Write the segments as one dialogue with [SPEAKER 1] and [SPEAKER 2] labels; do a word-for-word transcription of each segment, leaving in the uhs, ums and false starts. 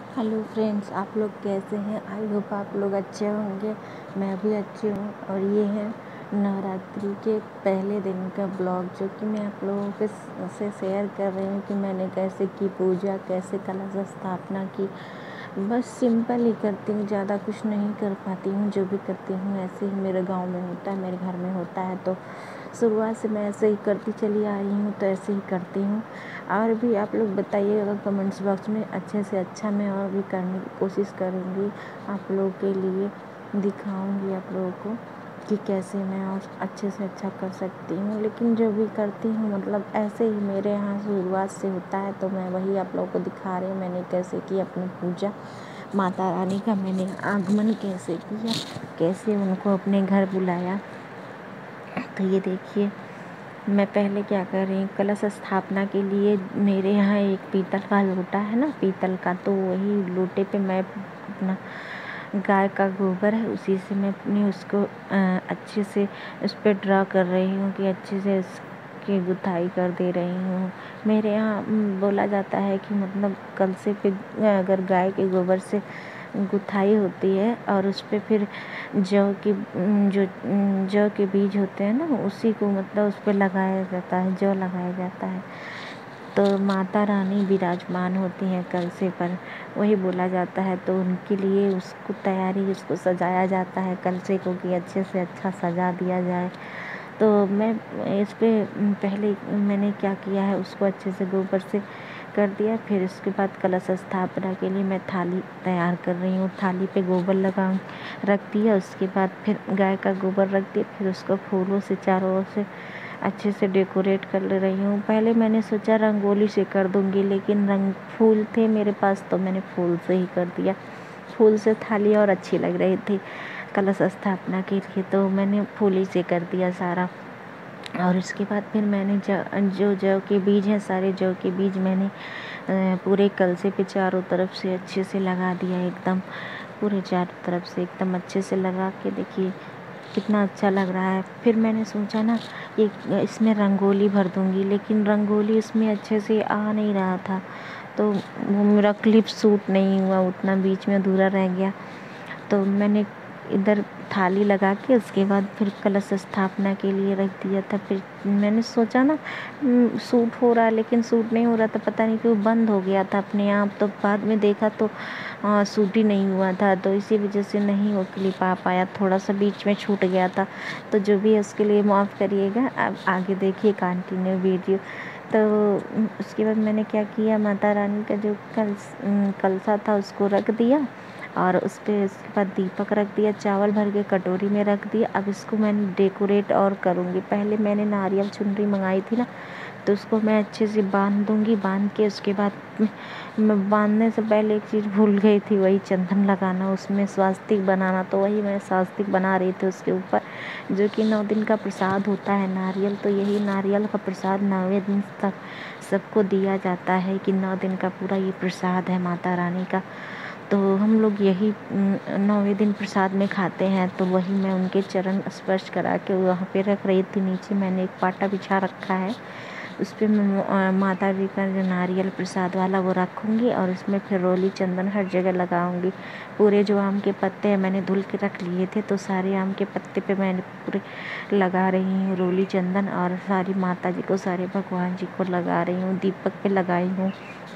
[SPEAKER 1] Hello friends, आप लोग कैसे हैं? आई होप आप लोग अच्छे होंगे। मैं भी अच्छी हूँ। और ये है नवरात्रि के पहले दिन का ब्लॉग, जो कि मैं आप लोगों के से शेयर कर रही हूँ कि मैंने कैसे की पूजा, कैसे कलश स्थापना की। बस सिंपल ही करती हूँ, ज़्यादा कुछ नहीं कर पाती हूँ। जो भी करती हूँ ऐसे ही मेरे गांव में होता है, मेरे घर में होता है, तो शुरुआत से मैं ऐसे ही करती चली आ रही हूँ, तो ऐसे ही करती हूँ। और भी आप लोग बताइएगा कमेंट्स बॉक्स में। अच्छे से अच्छा मैं और भी करने की कोशिश करूँगी, आप लोगों के लिए दिखाऊँगी आप लोगों को कि कैसे मैं और अच्छे से अच्छा कर सकती हूँ। लेकिन जो भी करती हूँ मतलब ऐसे ही मेरे यहाँ शुरुआत से होता है, तो मैं वही आप लोगों को दिखा रही हूँ मैंने कैसे की अपनी पूजा। माता रानी का मैंने आगमन कैसे किया, कैसे उनको अपने घर बुलाया। तो ये देखिए, मैं पहले क्या कर रही हूँ, कलश स्थापना के लिए मेरे यहाँ एक पीतल का लोटा है ना, पीतल का, तो वही लोटे पे मैं अपना गाय का गोबर है उसी से मैं अपनी उसको अच्छे से उस पर ड्रा कर रही हूँ कि अच्छे से उसकी गुथाई कर दे रही हूँ। मेरे यहाँ बोला जाता है कि मतलब कलशे पे अगर गाय के गोबर से गुथाई होती है और उस पर फिर जौ की जो जौ के बीज होते हैं ना, उसी को मतलब उस पर लगाया जाता है, जौ लगाया जाता है। तो माता रानी विराजमान होती हैं कलशे पर, वही बोला जाता है। तो उनके लिए उसको तैयारी उसको सजाया जाता है कलशे को कि अच्छे से अच्छा सजा दिया जाए। तो मैं इस पर पहले मैंने क्या किया है, उसको अच्छे से गोबर से कर दिया। फिर उसके बाद कलश स्थापना के लिए मैं थाली तैयार कर रही हूँ। थाली पे गोबर लगा रख दिया, उसके बाद फिर गाय का गोबर रख दिया, फिर उसको फूलों से चारों ओर से अच्छे से डेकोरेट कर ले रही हूँ। पहले मैंने सोचा रंगोली से कर दूँगी, लेकिन रंग फूल थे मेरे पास, तो मैंने फूल से ही कर दिया। फूल से थाली और अच्छी लग रही थी कलश स्थापना के लिए, तो मैंने फूल ही से कर दिया सारा। और उसके बाद फिर मैंने जो जौ के बीज हैं, सारे जौ के बीज मैंने पूरे कलशे पे चारों तरफ से अच्छे से लगा दिया, एकदम पूरे चारों तरफ से एकदम अच्छे से लगा के देखिए कितना अच्छा लग रहा है। फिर मैंने सोचा ना कि इसमें रंगोली भर दूँगी, लेकिन रंगोली इसमें अच्छे से आ नहीं रहा था, तो वो मेरा क्लिप सूट नहीं हुआ, उतना बीच में अधूरा रह गया। तो मैंने इधर थाली लगा के उसके बाद फिर कलश स्थापना के लिए रख दिया था। फिर मैंने सोचा ना सूट हो रहा है, लेकिन सूट नहीं हो रहा था, पता नहीं क्यों बंद हो गया था अपने आप। तो बाद में देखा तो आ, सूट ही नहीं हुआ था, तो इसी वजह से नहीं वो क्लिप आ पाया, थोड़ा सा बीच में छूट गया था। तो जो भी है उसके लिए माफ़ करिएगा। अब आगे देखिए कंटिन्यू वीडियो। तो उसके बाद मैंने क्या किया, माता रानी का जो कलश कलशा था उसको रख दिया, और उस पर उसके बाद दीपक रख दिया, चावल भर के कटोरी में रख दिया। अब इसको मैंने डेकोरेट और करूँगी। पहले मैंने नारियल चुनरी मंगाई थी ना, तो उसको मैं अच्छे से बांध दूँगी। बांध के उसके बाद मैं बांधने से पहले एक चीज़ भूल गई थी, वही चंदन लगाना, उसमें स्वास्तिक बनाना। तो वही मैं स्वास्तिक बना रही थी उसके ऊपर, जो कि नौ दिन का प्रसाद होता है नारियल। तो यही नारियल का प्रसाद नौवें दिन तक सबको दिया जाता है कि नौ दिन का पूरा ये प्रसाद है माता रानी का। तो हम लोग यही नौवें दिन प्रसाद में खाते हैं। तो वही मैं उनके चरण स्पर्श करा के वहाँ पे रख रही थी। नीचे मैंने एक पाटा बिछा रखा है, उस पर मैं माता जी का जो नारियल प्रसाद वाला वो रखूँगी, और उसमें फिर रोली चंदन हर जगह लगाऊँगी। पूरे जो आम के पत्ते हैं मैंने धुल के रख लिए थे, तो सारे आम के पत्ते पे मैंने पूरे लगा रही हूँ रोली चंदन, और सारी माता जी को, सारे भगवान जी को लगा रही हूँ। दीपक पे लगाई हूँ,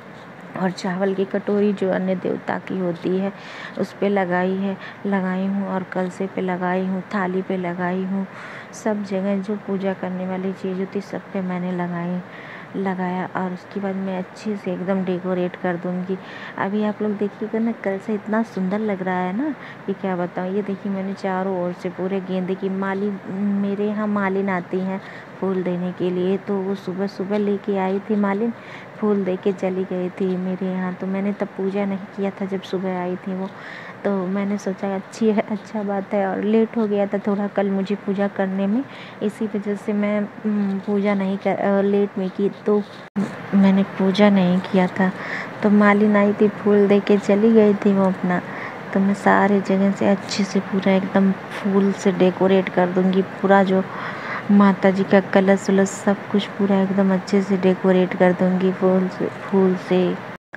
[SPEAKER 1] और चावल की कटोरी जो अन्य देवता की होती है उस पे लगाई है लगाई हूँ और कलशे पे लगाई हूँ, थाली पे लगाई हूँ। सब जगह जो पूजा करने वाली चीज़ होती सब पे मैंने लगाई लगाया और उसके बाद मैं अच्छे से एकदम डेकोरेट कर दूँगी। अभी आप लोग देखिएगा ना, कलशा इतना सुंदर लग रहा है ना कि क्या बताऊँ। ये देखिए मैंने चारों ओर से पूरे गेंदे की माली, मेरे यहाँ मालिन आती हैं फूल देने के लिए, तो वो सुबह सुबह लेके आई थी मालिन, फूल दे के चली गई थी मेरे यहाँ। तो मैंने तब पूजा नहीं किया था जब सुबह आई थी वो, तो मैंने सोचा अच्छी है, अच्छा बात है, और लेट हो गया था थोड़ा कल मुझे पूजा करने में, इसी वजह से मैं पूजा नहीं कर लेट में की, तो मैंने पूजा नहीं किया था। तो मालिन आई थी, फूल दे के चली गई थी वो अपना। तो मैं सारे जगह से अच्छे से पूरा एकदम फूल से डेकोरेट कर दूँगी। पूरा जो माता जी का कलश वलश सब कुछ पूरा एकदम अच्छे से डेकोरेट कर दूँगी फूल से फूल से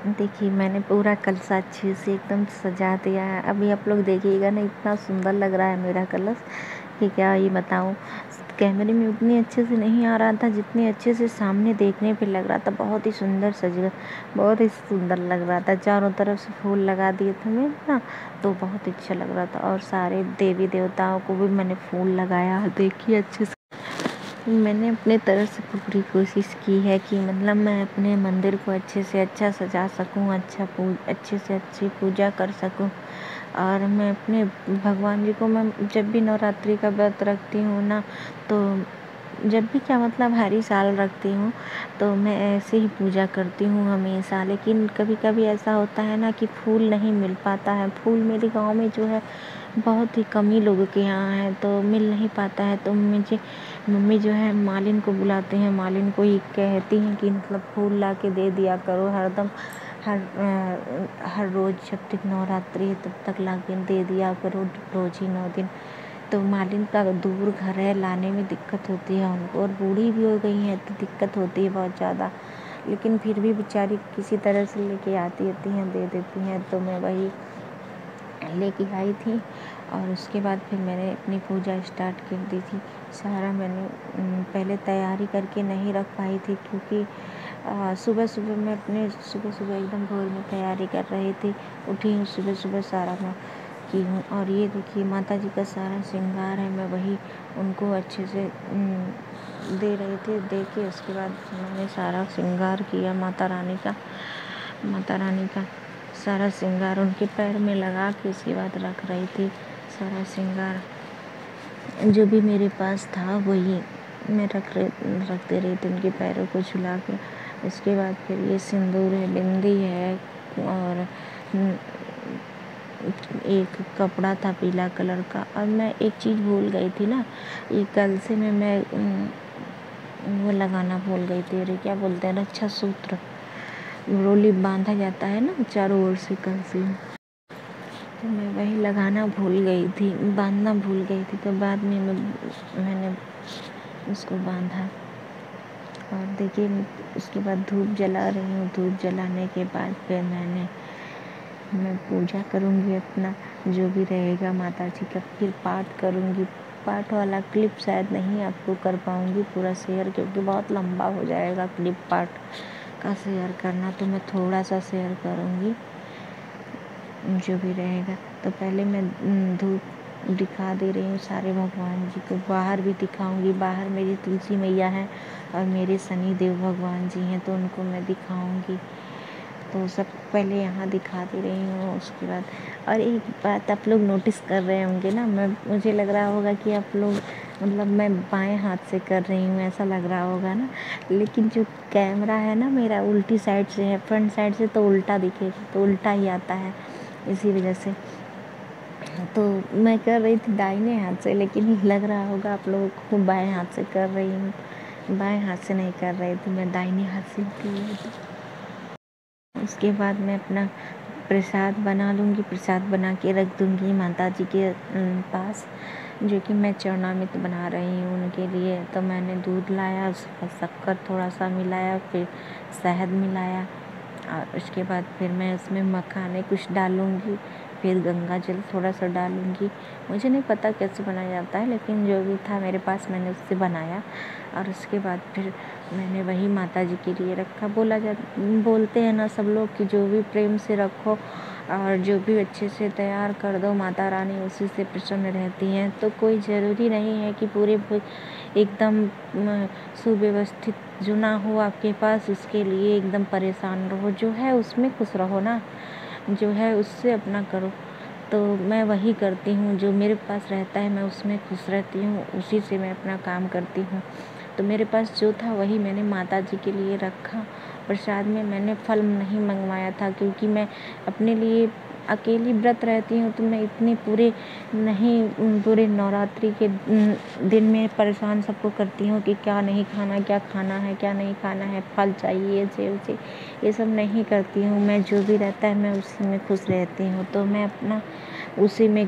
[SPEAKER 1] देखिए मैंने पूरा कलश अच्छे से एकदम सजा दिया है। अभी आप लोग देखिएगा ना, इतना सुंदर लग रहा है मेरा कलश कि क्या ये बताऊँ। कैमरे में उतनी अच्छे से नहीं आ रहा था जितने अच्छे से सामने देखने पे लग रहा था। बहुत ही सुंदर सज बहुत ही सुंदर लग रहा था। चारों तरफ से फूल लगा दिए थे मैं ना, तो बहुत अच्छा लग रहा था। और सारे देवी देवताओं को भी मैंने फूल लगाया। देखिए अच्छे से मैंने अपने तरफ से पूरी कोशिश की है कि मतलब मैं अपने मंदिर को अच्छे से अच्छा सजा सकूं, अच्छा पूज अच्छे से अच्छी पूजा कर सकूं। और मैं अपने भगवान जी को, मैं जब भी नवरात्रि का व्रत रखती हूँ ना, तो जब भी क्या मतलब हर ही साल रखती हूँ, तो मैं ऐसे ही पूजा करती हूँ हमेशा। लेकिन कभी कभी ऐसा होता है ना कि फूल नहीं मिल पाता है। फूल मेरे गाँव में जो है बहुत ही कम ही लोगों के यहाँ है, तो मिल नहीं पाता है। तो मुझे मम्मी जो है मालिन को बुलाते हैं, मालिन को ही कहती हैं कि मतलब फूल ला के दे दिया करो हरदम, हर हर रोज़ जब तक नवरात्रि है तब तक ला के दे दिया करो, रोज़ ही नौ दिन। तो मालिन का दूर घर है, लाने में दिक्कत होती है उनको, और बूढ़ी भी हो गई हैं तो दिक्कत होती है बहुत ज़्यादा। लेकिन फिर भी बेचारी किसी तरह से लेके आती रहती हैं, दे देती हैं। तो मैं वही लेके आई थी, और उसके बाद फिर मैंने अपनी पूजा स्टार्ट कर दी थी। सारा मैंने पहले तैयारी करके नहीं रख पाई थी, क्योंकि सुबह सुबह मैं अपने सुबह सुबह एकदम भोर में तैयारी कर रही थी। उठी हूँ सुबह सुबह, सारा मैं की हूँ। और ये देखिए माता जी का सारा श्रृंगार है, मैं वही उनको अच्छे से दे रही थी। दे के उसके बाद मैंने सारा श्रृंगार किया माता रानी का माता रानी का सारा श्रृंगार उनके पैर में लगा के उसके बाद रख रही थी। सारा श्रृंगार जो भी मेरे पास था वही मैं रख रही रख दे रही थी उनके पैरों को झुला के। इसके बाद फिर ये सिंदूर है, बिंदी है, और एक कपड़ा था पीला कलर का। और मैं एक चीज़ भूल गई थी ना, ये कल से मैं मैं वो लगाना भूल गई थी। अरे क्या बोलते हैं, रक्षा सूत्र, रोली बांधा जाता है ना चारों ओर से कल से, तो मैं वही लगाना भूल गई थी, बांधना भूल गई थी। तो बाद में मैं मैंने उसको बांधा। और देखिए उसके बाद धूप जला रही हूँ। धूप जलाने के बाद फिर मैंने मैं पूजा करूँगी, अपना जो भी रहेगा माता जी का, फिर पाठ करूँगी। पाठ वाला क्लिप शायद नहीं आपको कर पाऊँगी पूरा शेयर, क्योंकि बहुत लंबा हो जाएगा क्लिप पाठ का शेयर करना। तो मैं थोड़ा सा शेयर करूँगी जो भी रहेगा। तो पहले मैं धूप दिखा दे रही हूँ सारे भगवान जी को, बाहर भी दिखाऊंगी। बाहर मेरी तुलसी मैया है और मेरे शनि देव भगवान जी हैं, तो उनको मैं दिखाऊंगी। तो सब पहले यहाँ दिखा दे रही हूँ। उसके बाद और एक बात आप लोग नोटिस कर रहे होंगे ना, मैं मुझे लग रहा होगा कि आप लोग मतलब मैं बाएं हाथ से कर रही हूँ, ऐसा लग रहा होगा ना। लेकिन जो कैमरा है ना मेरा उल्टी साइड से है, फ्रंट साइड से तो उल्टा दिखेगा, तो उल्टा ही आता है इसी वजह से। तो मैं कर रही थी दाहिने हाथ से, लेकिन लग रहा होगा आप लोगों को बाएं हाथ से कर रही हूँ। बाएं हाथ से नहीं कर रही थी, मैं दाहिने हाथ से कर रही थी। उसके बाद मैं अपना प्रसाद बना लूँगी, प्रसाद बना के रख दूँगी माता जी के पास, जो कि मैं चरणामृत बना रही हूँ उनके लिए। तो मैंने दूध लाया, उसमें शक्कर थोड़ा सा मिलाया, फिर शहद मिलाया, और उसके बाद फिर मैं उसमें मखाने कुछ डालूँगी, फिर गंगा जल थोड़ा सा डालूँगी। मुझे नहीं पता कैसे बनाया जाता है, लेकिन जो भी था मेरे पास मैंने उससे बनाया। और उसके बाद फिर मैंने वही माता जी के लिए रखा। बोला जा बोलते हैं ना सब लोग कि जो भी प्रेम से रखो और जो भी अच्छे से तैयार कर दो, माता रानी उसी से प्रसन्न रहती हैं। तो कोई ज़रूरी नहीं है कि पूरे एकदम सुव्यवस्थित जो ना हो आपके पास, उसके लिए एकदम परेशान रहो। जो है उसमें खुश रहो ना, जो है उससे अपना करो। तो मैं वही करती हूँ, जो मेरे पास रहता है मैं उसमें खुश रहती हूँ, उसी से मैं अपना काम करती हूँ। तो मेरे पास जो था वही मैंने माता जी के लिए रखा। प्रसाद में मैंने फल नहीं मंगवाया था, क्योंकि मैं अपने लिए अकेली व्रत रहती हूँ, तो मैं इतनी पूरे नहीं पूरे नवरात्रि के दिन में परेशान सबको करती हूँ कि क्या नहीं खाना, क्या खाना है, क्या नहीं खाना है, फल चाहिए, सेब चाहिए, ये सब नहीं करती हूँ। मैं जो भी रहता है मैं उसी में खुश रहती हूँ। तो मैं अपना उसी में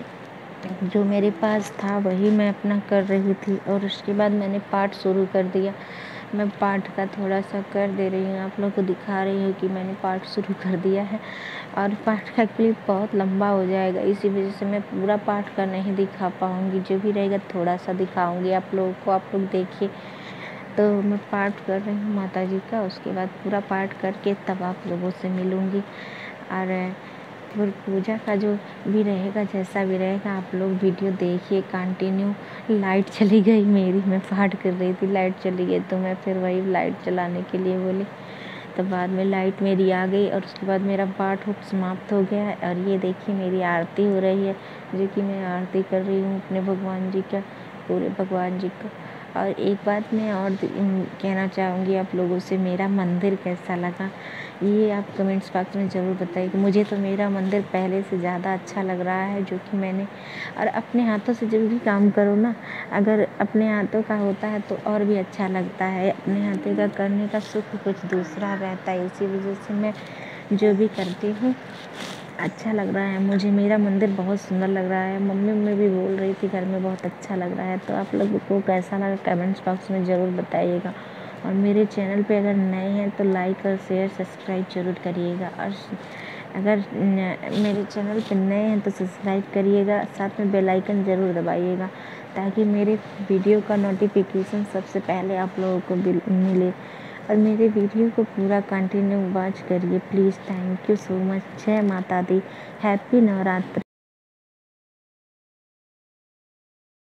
[SPEAKER 1] जो मेरे पास था वही मैं अपना कर रही थी। और उसके बाद मैंने पाठ शुरू कर दिया। मैं पाठ का थोड़ा सा कर दे रही हूँ, आप लोग को दिखा रही हूँ कि मैंने पाठ शुरू कर दिया है। और पाठ का क्लिप बहुत लंबा हो जाएगा, इसी वजह से मैं पूरा पाठ का नहीं दिखा पाऊँगी, जो भी रहेगा थोड़ा सा दिखाऊँगी आप लोगों को। आप लोग देखिए। तो मैं पाठ कर रही हूँ माता जी का, उसके बाद पूरा पाठ करके तब आप लोगों से मिलूँगी। और और पूजा का जो भी रहेगा, जैसा भी रहेगा, आप लोग वीडियो देखिए कंटिन्यू। लाइट चली गई मेरी, मैं पाठ कर रही थी, लाइट चली गई, तो मैं फिर वही लाइट चलाने के लिए बोली। तो बाद में लाइट मेरी आ गई और उसके बाद मेरा पाठ समाप्त हो गया है। और ये देखिए मेरी आरती हो रही है, जो कि मैं आरती कर रही हूँ अपने भगवान जी का, पूरे भगवान जी का। और एक बात मैं और कहना चाहूँगी आप लोगों से, मेरा मंदिर कैसा लगा ये आप कमेंट्स बॉक्स में ज़रूर बताइए। कि मुझे तो मेरा मंदिर पहले से ज़्यादा अच्छा लग रहा है, जो कि मैंने और अपने हाथों से जब भी काम करो ना, अगर अपने हाथों का होता है तो और भी अच्छा लगता है। अपने हाथों का करने का सुख कुछ दूसरा रहता है, इसी वजह से मैं जो भी करती हूँ अच्छा लग रहा है मुझे। मेरा मंदिर बहुत सुंदर लग रहा है, मम्मी मम्मी भी बोल रही थी घर में बहुत अच्छा लग रहा है। तो आप लोगों को कैसा लगा कमेंट्स बॉक्स में ज़रूर बताइएगा। और मेरे चैनल पे अगर नए हैं तो लाइक और शेयर सब्सक्राइब ज़रूर करिएगा। और अगर मेरे चैनल पे नए हैं तो सब्सक्राइब करिएगा, साथ में बेल आइकन ज़रूर दबाइएगा, ताकि मेरे वीडियो का नोटिफिकेशन सबसे पहले आप लोगों को मिले। और मेरे वीडियो को पूरा कंटिन्यू वॉच करिए please. Thank you so much. जय माता दी। हैप्पी नवरात्रि।